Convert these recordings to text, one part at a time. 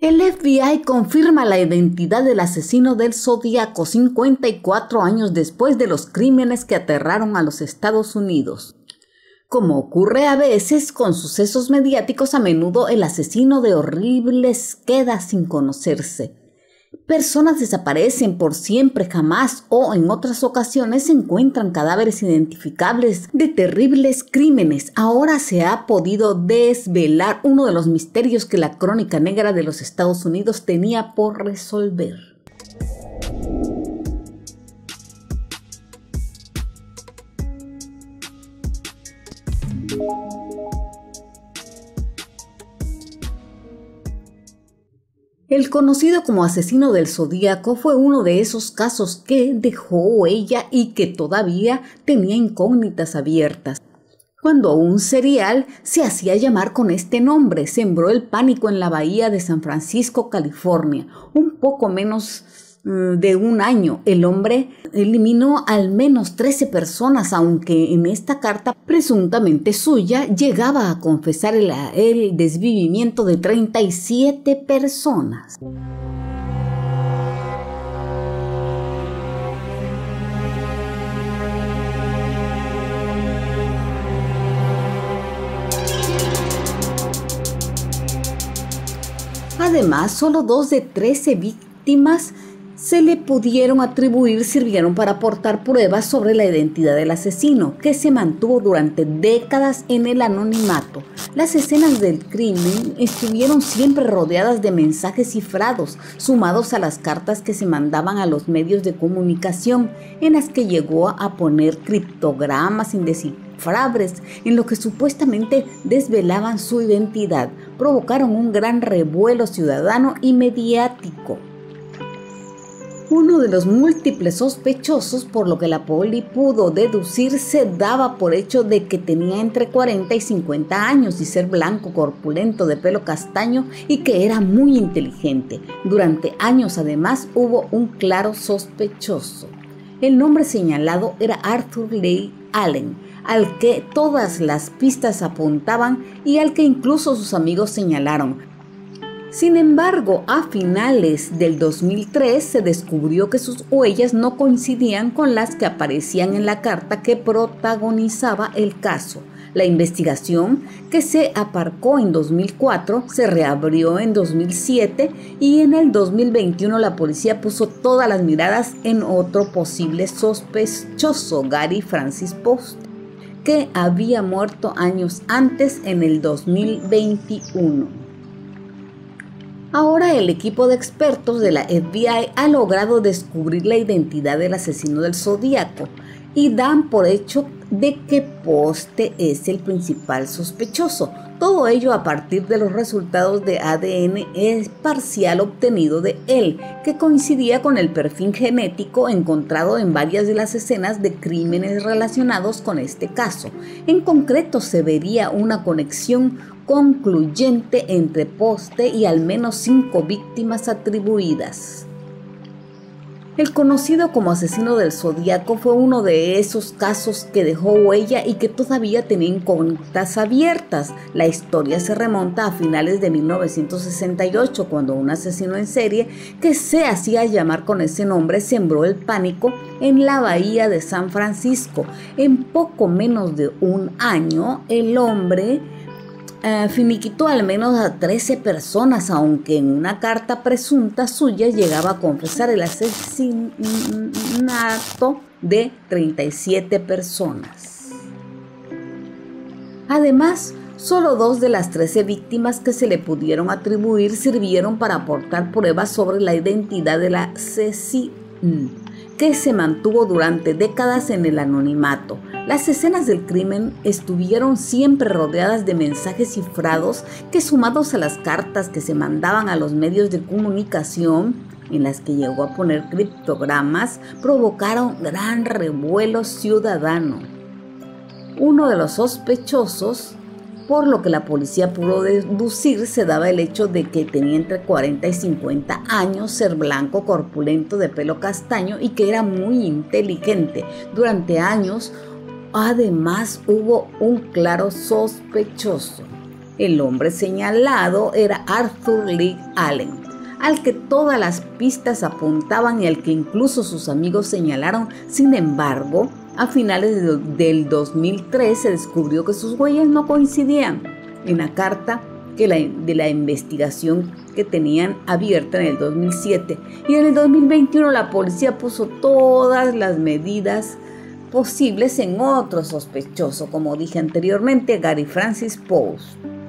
El FBI confirma la identidad del asesino del Zodíaco 54 años después de los crímenes que aterraron a los Estados Unidos. Como ocurre a veces con sucesos mediáticos, a menudo el asesino de horribles queda sin conocerse. Personas desaparecen por siempre, jamás, o en otras ocasiones se encuentran cadáveres identificables de terribles crímenes. Ahora se ha podido desvelar uno de los misterios que la crónica negra de los Estados Unidos tenía por resolver. El conocido como asesino del Zodíaco fue uno de esos casos que dejó huella y que todavía tenía incógnitas abiertas. Cuando un serial se hacía llamar con este nombre, sembró el pánico en la bahía de San Francisco, California. Un poco menos de un año, el hombre eliminó al menos 13 personas, aunque en esta carta presuntamente suya llegaba a confesar el desvivimiento de 37 personas. Además, solo 2 de 13 víctimas se le pudieron atribuir sirvieron para aportar pruebas sobre la identidad del asesino, que se mantuvo durante décadas en el anonimato. Las escenas del crimen estuvieron siempre rodeadas de mensajes cifrados, sumados a las cartas que se mandaban a los medios de comunicación, en las que llegó a poner criptogramas indescifrables en lo que supuestamente desvelaban su identidad. Provocaron un gran revuelo ciudadano y mediático. Uno de los múltiples sospechosos, por lo que la poli pudo deducir, se daba por hecho de que tenía entre 40 y 50 años y ser blanco, corpulento, de pelo castaño y que era muy inteligente. Durante años, además, hubo un claro sospechoso. El nombre señalado era Arthur Leigh Allen, al que todas las pistas apuntaban y al que incluso sus amigos señalaron. Sin embargo, a finales del 2003 se descubrió que sus huellas no coincidían con las que aparecían en la carta que protagonizaba el caso. La investigación, que se aparcó en 2004, se reabrió en 2007 y en el 2021 la policía puso todas las miradas en otro posible sospechoso, Gary Francis Post, que había muerto años antes, en el 2021. Ahora el equipo de expertos de la FBI ha logrado descubrir la identidad del asesino del Zodíaco y dan por hecho de que Poste es el principal sospechoso. Todo ello a partir de los resultados de ADN parcial obtenido de él, que coincidía con el perfil genético encontrado en varias de las escenas de crímenes relacionados con este caso. En concreto, se vería una conexión concluyente entre Poste y al menos 5 víctimas atribuidas. El conocido como asesino del Zodíaco fue uno de esos casos que dejó huella y que todavía tenía incógnitas abiertas. La historia se remonta a finales de 1968, cuando un asesino en serie que se hacía llamar con ese nombre sembró el pánico en la bahía de San Francisco. En poco menos de un año, el hombre finiquitó al menos a 13 personas, aunque en una carta presunta suya llegaba a confesar el asesinato de 37 personas. Además, solo 2 de las 13 víctimas que se le pudieron atribuir sirvieron para aportar pruebas sobre la identidad del asesino, que se mantuvo durante décadas en el anonimato. Las escenas del crimen estuvieron siempre rodeadas de mensajes cifrados que, sumados a las cartas que se mandaban a los medios de comunicación, en las que llegó a poner criptogramas, provocaron gran revuelo ciudadano. Uno de los sospechosos, por lo que la policía pudo deducir, se daba el hecho de que tenía entre 40 y 50 años, ser blanco, corpulento, de pelo castaño y que era muy inteligente. Durante años, además, hubo un claro sospechoso. El hombre señalado era Arthur Lee Allen, al que todas las pistas apuntaban y al que incluso sus amigos señalaron. Sin embargo, a finales del 2003 se descubrió que sus huellas no coincidían en la carta de la investigación que tenían abierta en el 2007, y en el 2021 la policía puso todas las medidas posibles en otro sospechoso, como dije anteriormente, Gary Francis Post.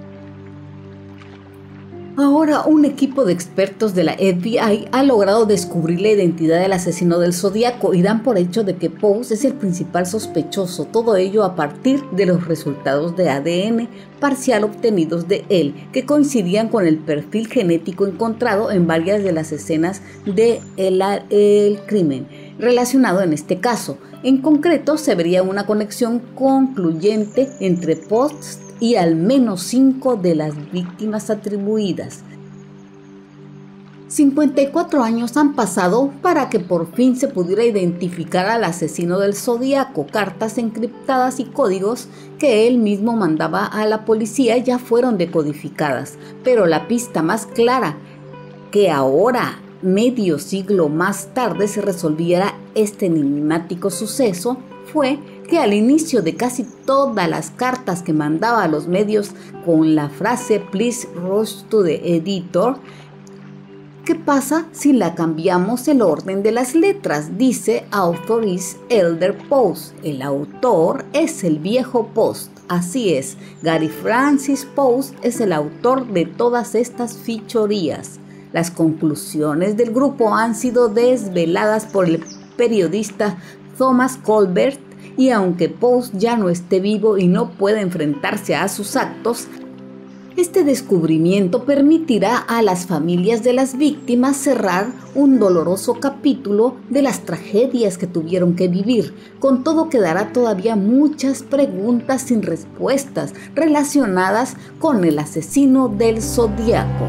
Ahora un equipo de expertos de la FBI ha logrado descubrir la identidad del asesino del Zodíaco y dan por hecho de que Post es el principal sospechoso, todo ello a partir de los resultados de ADN parcial obtenidos de él, que coincidían con el perfil genético encontrado en varias de las escenas del crimen relacionado en este caso. En concreto, se vería una conexión concluyente entre Post y al menos 5 de las víctimas atribuidas. 54 años han pasado para que por fin se pudiera identificar al asesino del Zodíaco. Cartas encriptadas y códigos que él mismo mandaba a la policía ya fueron decodificadas, pero la pista más clara que ahora, medio siglo más tarde, se resolviera este enigmático suceso fue que al inicio de casi todas las cartas que mandaba a los medios con la frase "Please rush to the editor", ¿qué pasa si la cambiamos el orden de las letras? Dice "Author is Elder Post". El autor es el viejo Post. Así es, Gary Francis Post es el autor de todas estas fechorías. Las conclusiones del grupo han sido desveladas por el periodista Thomas Colbert, y aunque Post ya no esté vivo y no puede enfrentarse a sus actos, este descubrimiento permitirá a las familias de las víctimas cerrar un doloroso capítulo de las tragedias que tuvieron que vivir. Con todo, quedará todavía muchas preguntas sin respuestas relacionadas con el asesino del Zodíaco.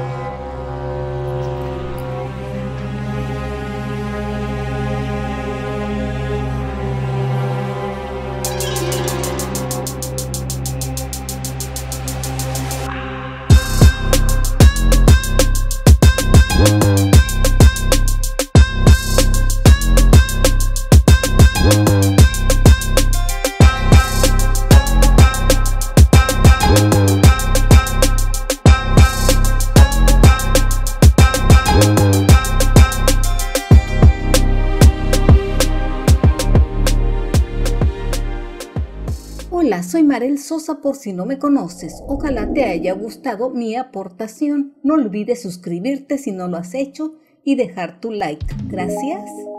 Hola, soy Marel Sosa por si no me conoces. Ojalá te haya gustado mi aportación. No olvides suscribirte si no lo has hecho y dejar tu like. Gracias.